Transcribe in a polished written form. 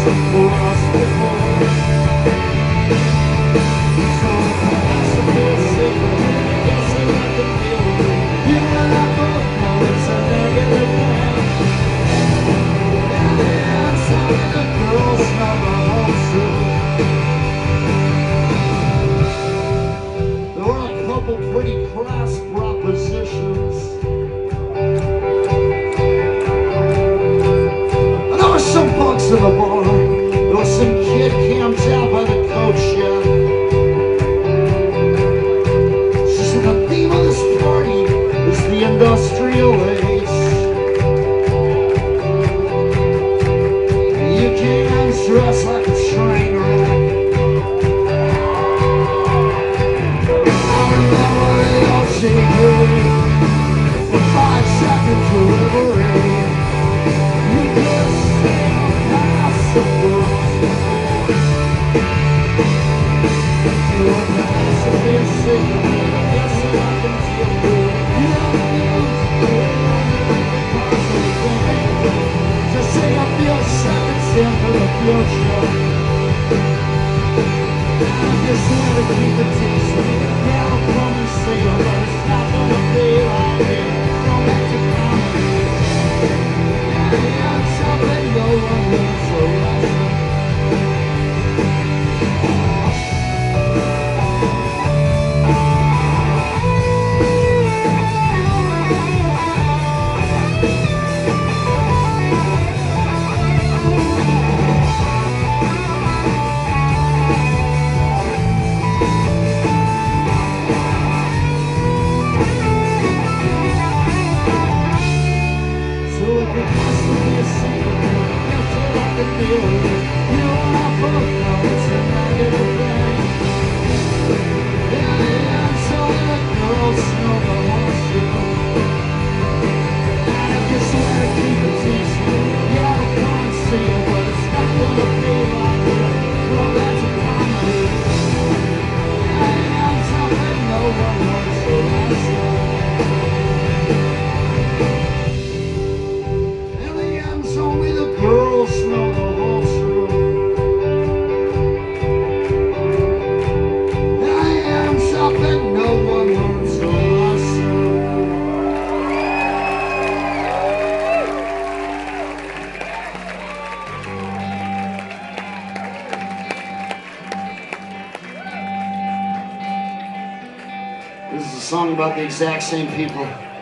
Pretty crass propositions. And there were some bugs in the bar. There was some kid camped out by the coach shed. She said the theme of this party is the industrial age. You can't dress like a train wreck. For 5 seconds delivery, you could say impossible. You're massively sick, yes, I can feel good. You don't just say a few seconds into the future. I just want to keep it decent. Yeah, I'll come and see you, but it's not gonna be like it. Romantic comedy. Yeah, it's something no one needs a lesson. This is a song about the exact same people.